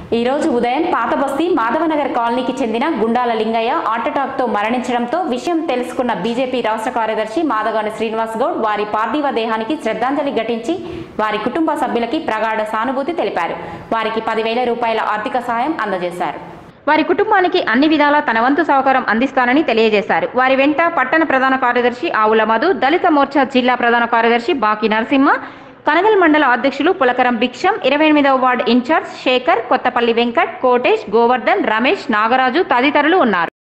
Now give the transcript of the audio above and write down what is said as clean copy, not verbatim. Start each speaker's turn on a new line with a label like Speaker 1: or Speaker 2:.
Speaker 1: ఈ రోజు ఉదయం పాతబస్తీ మాధవనగర్ కాలనీకి చెందిన గుండాల లింగయ్య హార్ట్అటాక్తో మరణించడంతో విషయం తెలుసుకున్న బీజేపీ రాష్ట్ర కార్యదర్శి మాదగాని శ్రీనివాస్ గౌడ్ వారి పార్థివ దేహానికి శ్రద్ధాంజలి ఘటించి వారి కుటుంబ సభ్యులకి ప్రగాఢ సానుభూతి తెలిపారు. వారికి 10,000 రూపాయల ఆర్థిక సహాయం అందజేశారు. వారి కుటుంబానికి అన్ని విధాలా తన వంతు సహకారం అందిస్తానని తెలియజేశారు. వారి వెంట పట్టణ ప్రధాన కార్యదర్శి ఆవుల మధు, దళిత మోర్చా జిల్లా ప్రధాన కార్యదర్శి బాకి నరసింహ, కనగల్ మండల అధ్యక్షులు పులకరం భిక్షం, 28వ వార్డు ఇన్ఛార్జ్ శేఖర్, కొత్తపల్లి వెంకట్, కోటేష్, గోవర్ధన్, రమేష్, నాగరాజు తదితరులు ఉన్నారు.